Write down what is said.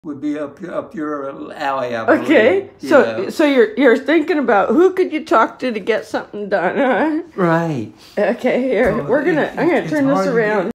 would be up your alley, I believe. Okay, so you're thinking about who could you talk to get something done, huh? Right. Okay, here I'm gonna turn this around.